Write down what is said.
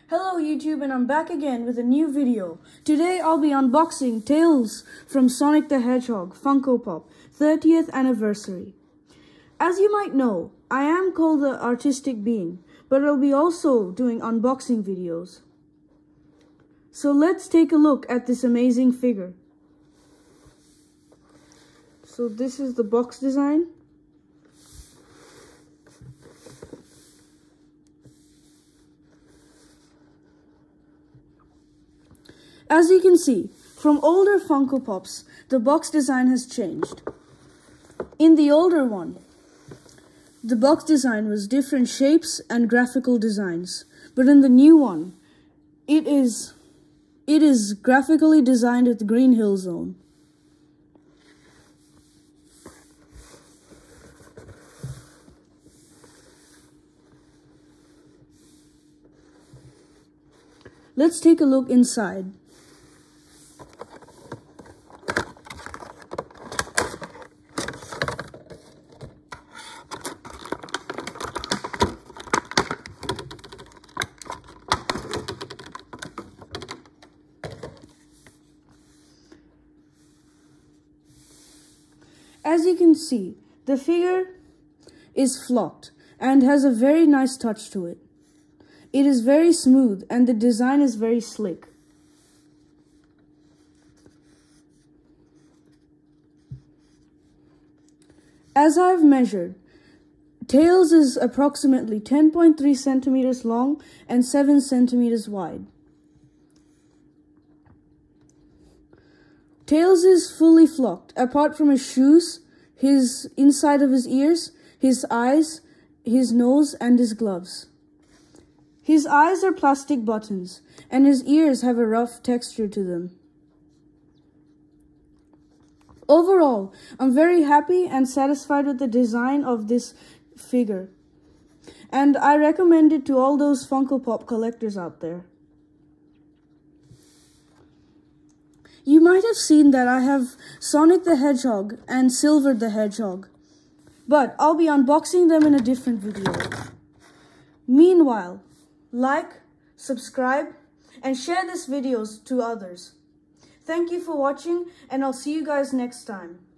Hello YouTube, and I'm back again with a new video. Today I'll be unboxing Tails from Sonic the Hedgehog Funko Pop 30th anniversary. As you might know, I am called the artistic being, but I'll be also doing unboxing videos. So let's take a look at this amazing figure. So this is the box design. As you can see, from older Funko Pops, the box design has changed. In the older one, the box design was different shapes and graphical designs, but in the new one, it is graphically designed with Green Hill Zone. Let's take a look inside. As you can see, the figure is flocked and has a very nice touch to it. It is very smooth and the design is very slick. As I've measured, Tails is approximately 10.3 centimeters long and 7 centimeters wide. Tails is fully flocked, apart from his shoes, his inside of his ears, his eyes, his nose, and his gloves. His eyes are plastic buttons, and his ears have a rough texture to them. Overall, I'm very happy and satisfied with the design of this figure, and I recommend it to all those Funko Pop collectors out there. You might have seen that I have Sonic the Hedgehog and Silver the Hedgehog, but I'll be unboxing them in a different video. Meanwhile, like, subscribe, and share this videos to others. Thank you for watching, and I'll see you guys next time.